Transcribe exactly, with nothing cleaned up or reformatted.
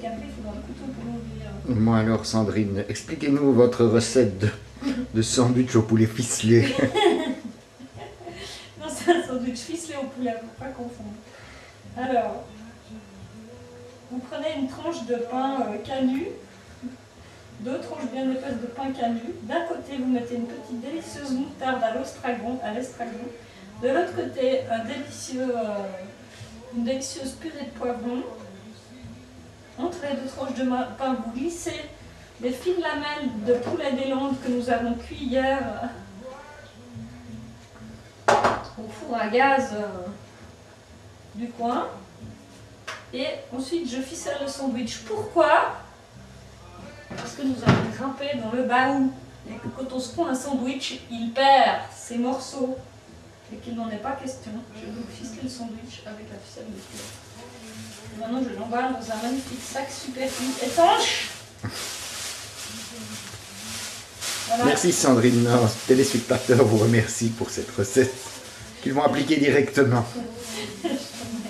qu'après il faudra le couteau pour l'ouvrir. Moi alors Sandrine, expliquez-nous votre recette de, de sandwich au poulet ficelé. Non, c'est un sandwich ficelé au poulet, faut pas confondre. Alors, vous prenez une tranche de pain euh, canu, deux tranches bien épaisses de pain canu. D'un côté, vous mettez une petite délicieuse moutarde à l'estragon, à l'estragon. De l'autre côté, un délicieux, euh, une délicieuse purée de poivron. Entre les deux tranches de pain, vous glissez des fines lamelles de poulet des Landes que nous avons cuit hier euh, au four à gaz euh, du coin. Et ensuite, je ficelle le sandwich. Pourquoi? Parce que nous avons grimpé dans le baou. Et que quand on se prend un sandwich, il perd ses morceaux. Et qu'il n'en est pas question. Je vais donc ficeler le sandwich avec la ficelle de cuir. Maintenant, je l'emballe dans un magnifique sac super étanche. Voilà. Merci Sandrine, nos téléspectateurs vous remercient pour cette recette qu'ils vont appliquer directement.